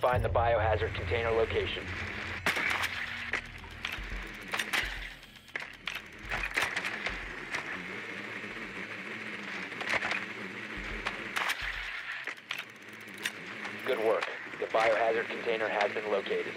find the biohazard container location. Good work. The biohazard container has been located.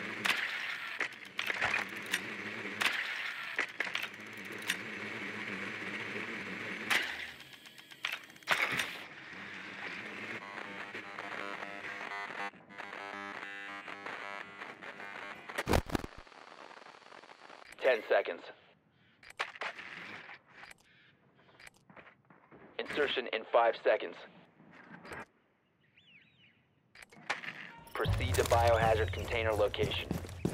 Ten seconds. Insertion in 5 seconds. Proceed to biohazard container location.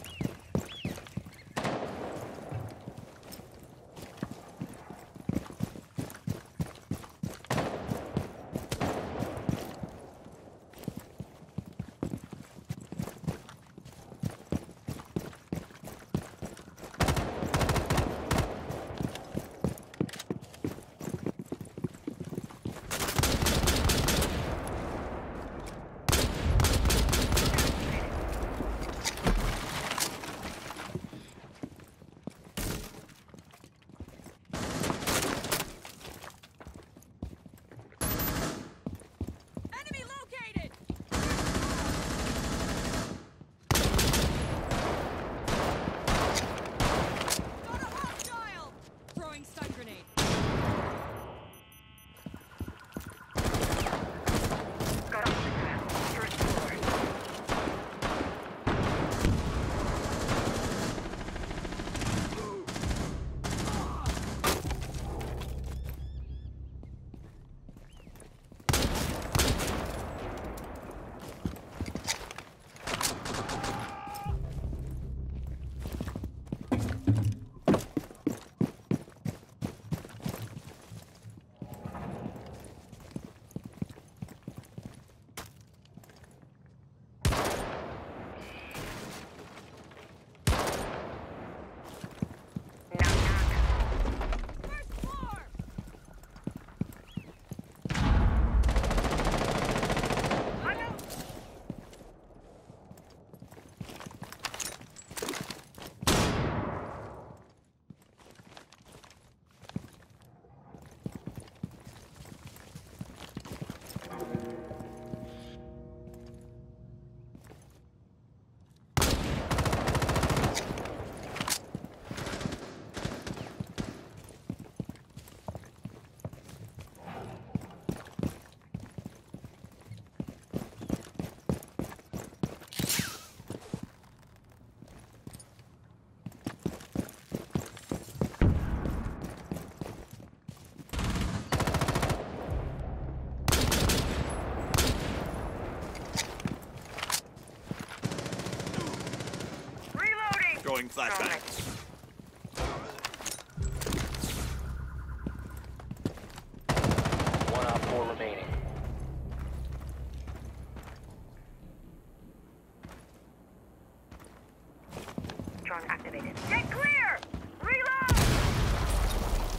Throwing flashbang. One op 4 remaining. Drone activated. Get clear! Reload!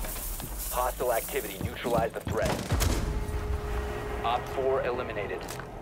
Hostile activity. Neutralize the threat. Op 4 eliminated.